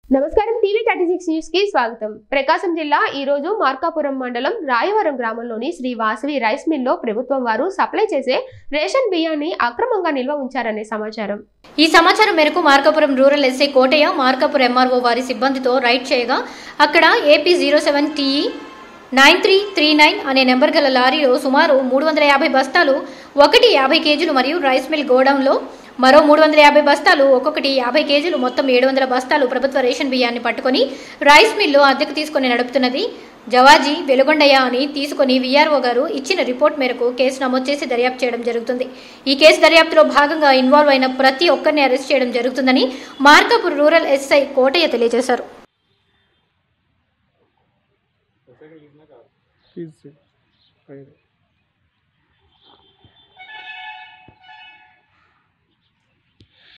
నమస్కారం TV 36 news కి స్వాగతం. ప్రకాశం జిల్లా ఈ రోజు మార్కాపురం మండలం రాయవరం గ్రామంలోని శ్రీ వాసవి రైస్ మిల్లో ప్రభుత్వం వారు సప్లై చేసే రేషన్ బియ్యాన్ని అక్రమంగా నిల్వ ఉంచారనే సమాచారం. ఈ సమాచారం మేరకు Markapuram rural SI Kotaiah Markapuram MRO వారి సిబ్బందితో రైడ్ చేయగా అక్కడ AP 07TE 9339 అనే నెంబర్ గల లారీలో సుమారు 350 బస్తాలు, 50 కేజీలు మరియు రైస్ మిల్ గోడౌన్లో మరో 350 బస్తాలు, ఒక్కొక్కటి 50 కేజీలు, మొత్తం 700 బస్తాలు ప్రభుత్వ రేషన్ బియ్యాన్ని పట్టుకుని రైస్ మిల్లు అద్దెకు తీసుకుని నడుపుతున్నది జవాజీ వెలుగొండయ్య అని తీసుకుని VRO గారు ఇచ్చిన రిపోర్ట్ మేరకు కేసు నమోదు చేసి దర్యాప్తు చేయడం జరుగుతుంది. ఈ కేసు దర్యాప్తులో భాగంగా ఇన్వాల్వ్ అయిన ప్రతి ఒక్కరిని అరెస్ట్ చేయడం జరుగుతుందని మార్కాపురం రూరల్ ఎస్ఐ కోటయ్య తెలియజేశారు.